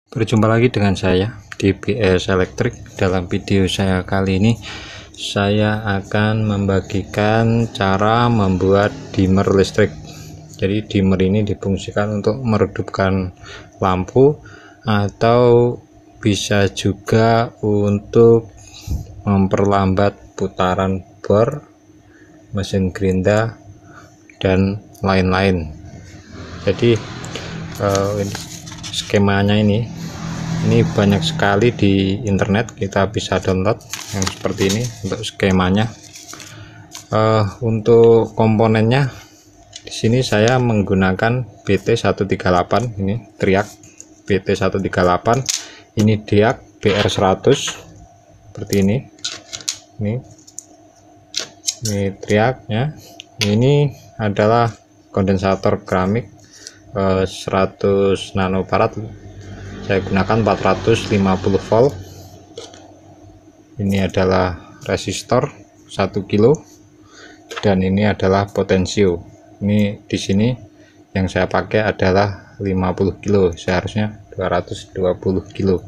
Berjumpa lagi dengan saya di BS Elektrik. Dalam video saya kali ini saya akan membagikan cara membuat dimmer listrik. Jadi dimmer ini difungsikan untuk meredupkan lampu atau bisa juga untuk memperlambat putaran bor, mesin gerinda dan lain-lain. Jadi skemanya ini banyak sekali di internet, kita bisa download yang seperti ini untuk skemanya. Untuk komponennya di sini saya menggunakan BT138, ini triak BT138, ini diak BR100 seperti ini triaknya. Ini adalah kondensator keramik 100 nanofarad, saya gunakan 450 volt. Ini adalah resistor 1 kilo dan ini adalah potensio. Ini di sini yang saya pakai adalah 50 kilo, seharusnya 220 kilo.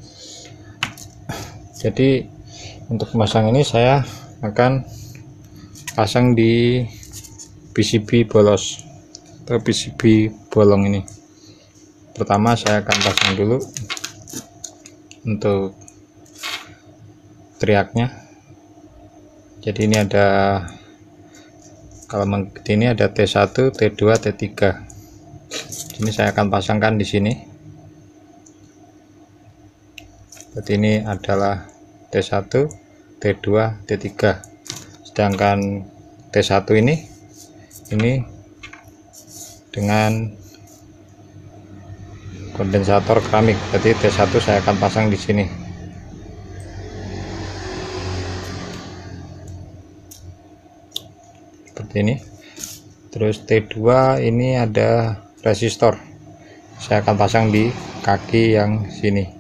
Jadi untuk memasang ini saya akan pasang di PCB bolos atau PCB bolong ini. Pertama saya akan pasang dulu untuk triaknya. Jadi ini ada, kalau ini ada T1, T2, T3. Ini saya akan pasangkan di sini. Seperti ini adalah T1, T2, T3. Sedangkan T1 ini dengan kondensator keramik. Jadi T1 saya akan pasang di sini. Seperti ini. Terus T2 ini ada resistor. Saya akan pasang di kaki yang sini.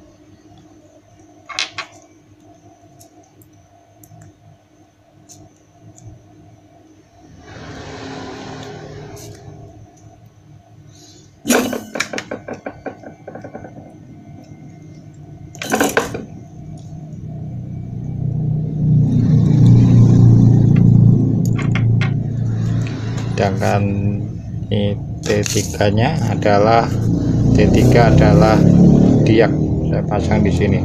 Sedangkan ini T3 nya adalah diak, saya pasang di sini.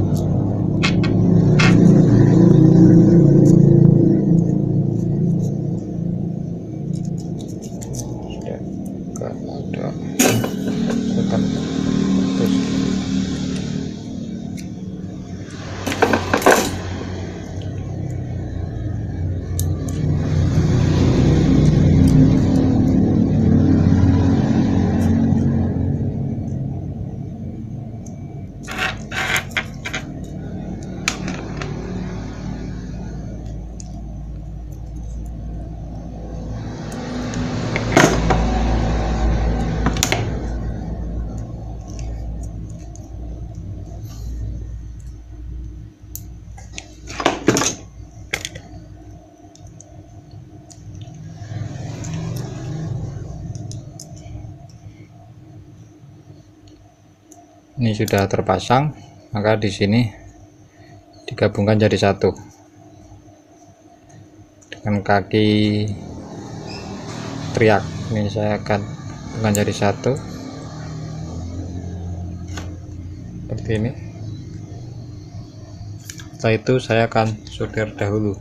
Ini sudah terpasang, maka di sini digabungkan jadi satu dengan kaki triak. Ini saya akan gabungkan jadi satu seperti ini. Setelah itu saya akan solder dahulu.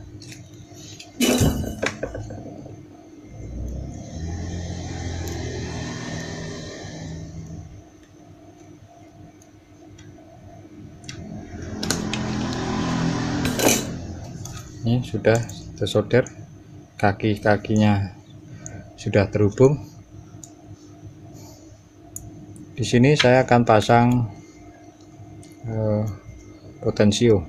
Ini sudah tersolder, kaki-kakinya sudah terhubung. Di sini saya akan pasang potensio.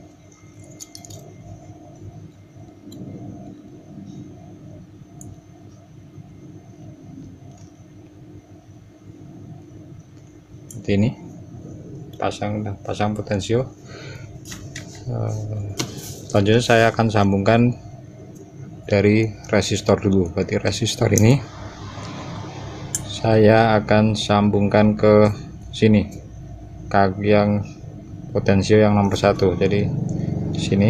Seperti ini, pasang potensio. Selanjutnya saya akan sambungkan dari resistor dulu. Berarti resistor ini saya akan sambungkan ke sini, kaki yang potensio yang nomor 1. Jadi di sini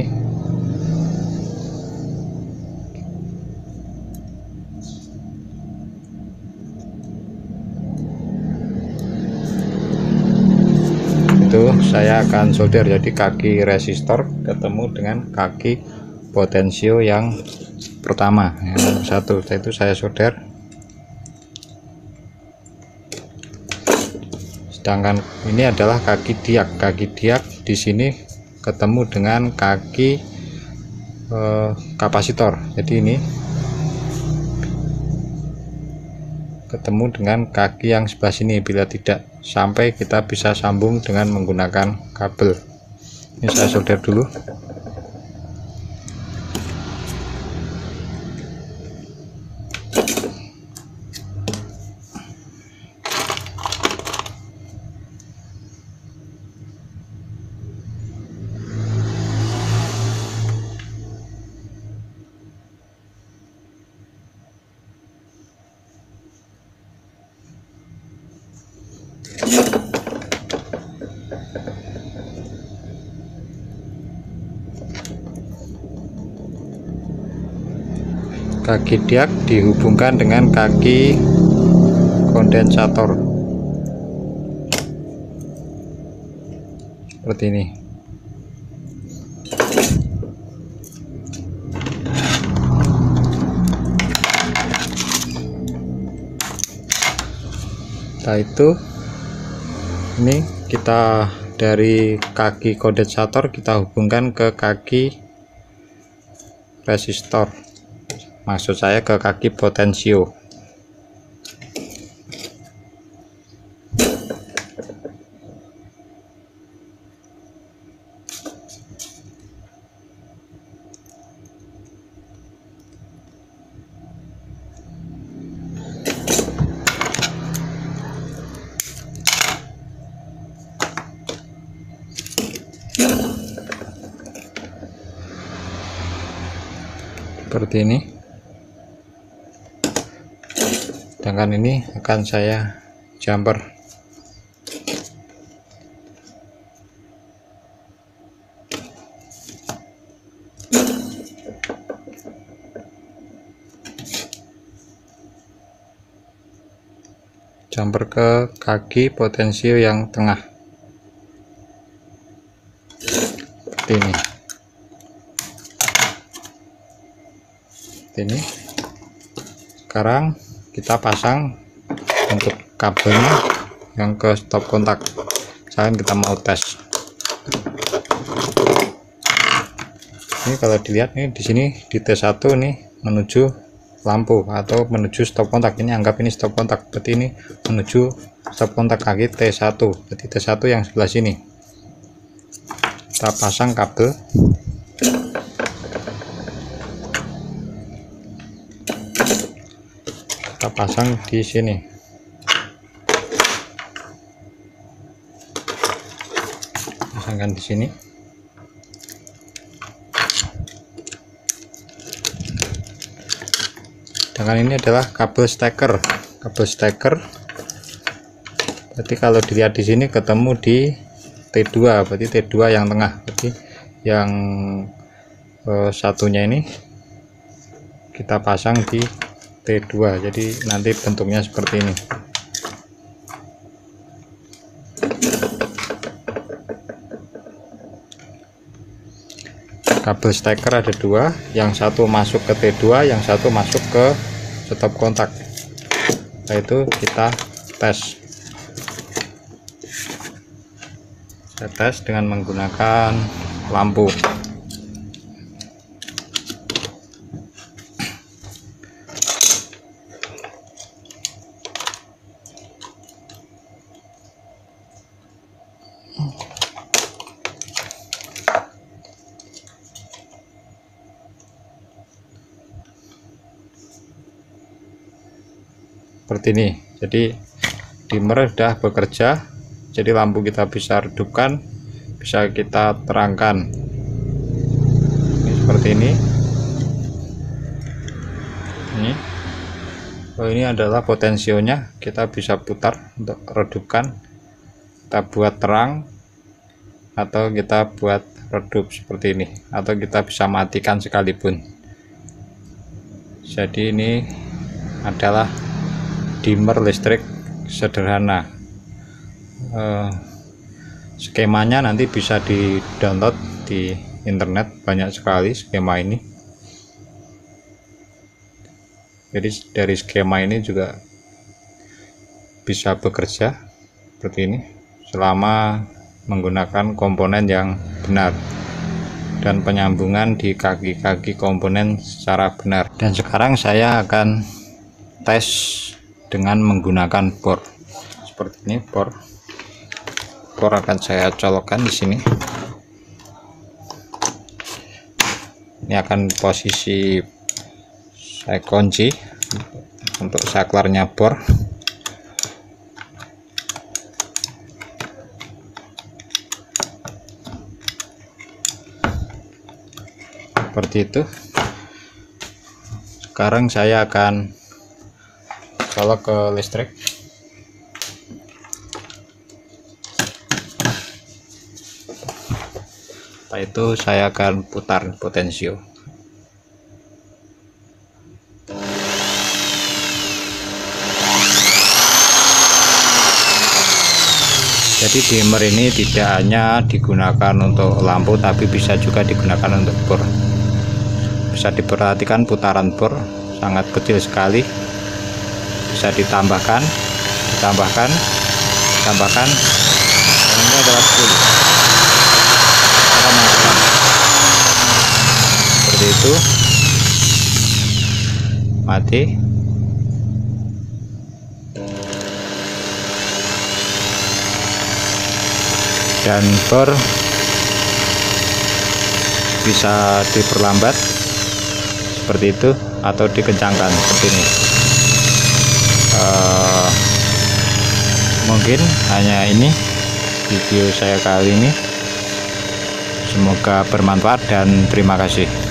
itu saya akan solder, jadi kaki resistor ketemu dengan kaki potensio yang pertama yang nomor 1. Setelah itu saya solder. Sedangkan ini adalah kaki diak. Kaki diak di sini ketemu dengan kaki kapasitor. Jadi ini ketemu dengan kaki yang sebelah sini. Bila tidak sampai, kita bisa sambung dengan menggunakan kabel. Ini saya solder dulu. Kaki diak dihubungkan dengan kaki kondensator seperti ini. Setelah itu ini kita dari kaki kondensator kita hubungkan ke kaki resistor, maksud saya ke kaki potensio. Seperti ini. Sedangkan ini akan saya jumper. Jumper ke kaki potensio yang tengah. Seperti ini. Ini sekarang kita pasang untuk kabelnya yang ke stop kontak. Sekarang kita mau tes. Ini kalau dilihat nih di sini di T1 nih menuju lampu atau menuju stop kontak. Ini anggap ini stop kontak, berarti ini menuju stop kontak kaki T1. Berarti T1 yang sebelah sini. Kita pasang kabel. Kita pasang di sini. Pasangkan di sini. Sedangkan ini adalah kabel steker. Kabel steker. Berarti kalau dilihat di sini ketemu di T2, berarti T2 yang tengah. Berarti yang satunya ini kita pasang di T2, jadi nanti bentuknya seperti ini. Kabel steker ada dua, yang satu masuk ke T2, yang satu masuk ke stop kontak. Setelah itu kita tes. Saya tes dengan menggunakan lampu. Seperti ini. Jadi dimmer sudah bekerja, jadi lampu kita bisa redupkan, bisa kita terangkan. Ini seperti ini. Oh, ini adalah potensionya, kita bisa putar untuk redupkan kita buat terang atau kita buat redup seperti ini, atau kita bisa matikan sekalipun. Jadi ini adalah dimmer listrik sederhana. Skemanya nanti bisa di download di internet, banyak sekali skema ini. Jadi dari skema ini juga bisa bekerja seperti ini selama menggunakan komponen yang benar dan penyambungan di kaki-kaki komponen secara benar. Dan sekarang saya akan tes dengan menggunakan bor seperti ini. Bor akan saya colokkan di sini. Ini akan posisi saya kunci untuk saklarnya bor. Seperti itu. Sekarang saya akan colok ke listrik. Setelah itu saya akan putar potensio. Jadi dimmer ini tidak hanya digunakan untuk lampu, tapi bisa juga digunakan untuk bor. Bisa diperhatikan putaran bor sangat kecil sekali, bisa ditambahkan, dan ini adalah 10. Seperti itu, mati. Dan bor bisa diperlambat seperti itu atau dikencangkan seperti ini. Mungkin hanya ini video saya kali ini. Semoga bermanfaat dan terima kasih.